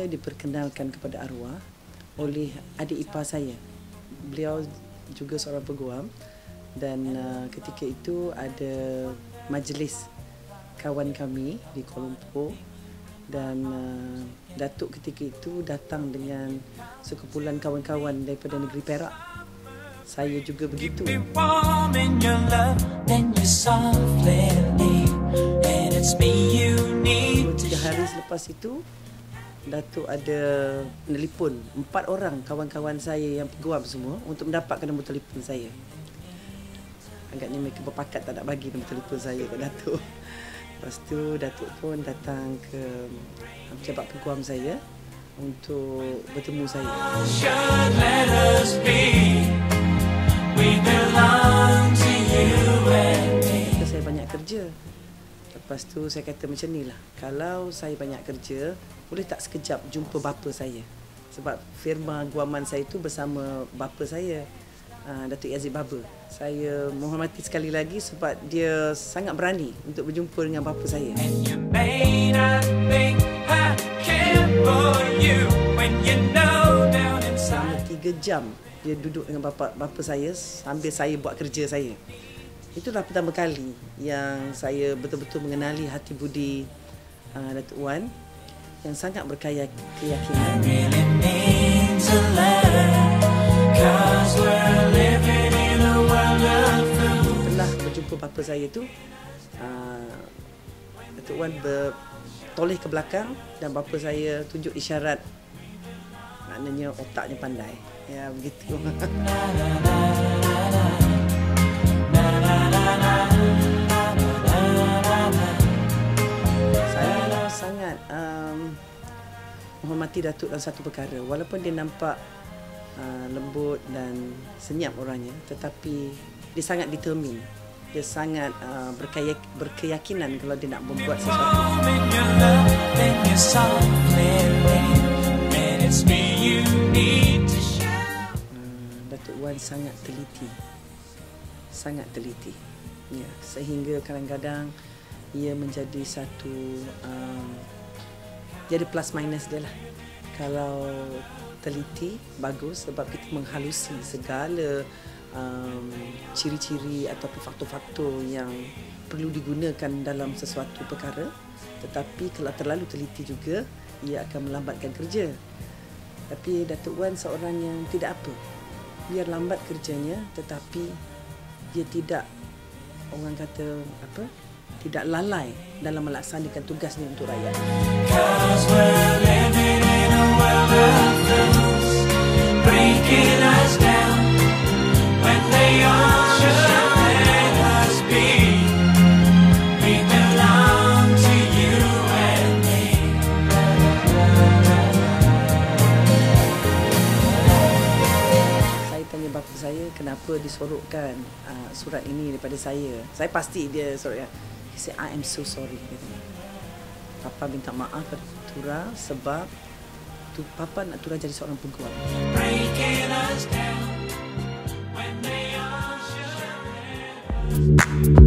saya diperkenalkan kepada arwah oleh adik ipar saya. Beliau juga seorang peguam dan ketika itu ada majlis kawan kami di Kuala Lumpur dan Datuk ketika itu datang dengan sekumpulan kawan-kawan daripada negeri Perak. Saya juga begitu. 3 hari selepas itu, Datuk ada menelpon 4 orang kawan-kawan saya yang peguam semua untuk mendapatkan nombor telefon saya. Agaknya mereka berpakat tak nak bagi nombor telefon saya ke Datuk. Lepas tu Datuk pun datang ke pejabat peguam saya untuk bertemu saya. Saya banyak kerja. Lepas tu saya kata macam ni lah, kalau saya banyak kerja, boleh tak sekejap jumpa bapa saya? Sebab firma guaman saya tu bersama bapa saya, Datuk Yazid Baba. Saya menghormati sekali lagi sebab dia sangat berani untuk berjumpa dengan bapa saya. Selama 3 jam dia duduk dengan bapa saya sambil saya buat kerja saya. Itulah pertama kali yang saya betul-betul mengenali hati budi Datuk Wan yang sangat berkeyakinan. Setelah berjumpa bapa saya tu, Datuk Wan bertoleh ke belakang dan bapa saya tunjuk isyarat, maknanya otaknya pandai. Ya, begitu. Saya sangat menghormati Datuk dalam satu perkara. Walaupun dia nampak lembut dan senyap orangnya, tetapi dia sangat determined. Dia sangat berkeyakinan kalau dia nak membuat sesuatu. Datuk Wan sangat teliti. Sangat teliti. Ya, sehingga kadang-kadang ia menjadi satu jadi plus minus dia lah. Kalau teliti bagus sebab kita menghalusi segala ciri-ciri ataupun faktor-faktor yang perlu digunakan dalam sesuatu perkara. Tetapi kalau terlalu teliti juga, ia akan melambatkan kerja. Tapi Datuk Wan seorang yang tidak apa. Biar lambat kerjanya, tetapi dia tidak, orang kata apa, tidak lalai dalam melaksanakan tugasnya untuk rakyat. Bapa saya kenapa disorokkan surat ini daripada saya. Saya pasti dia sorokkan. He said, I am so sorry. Papa minta maaf pada Tura sebab Papa nak Tura jadi seorang peguam. Breaking us down when they all should.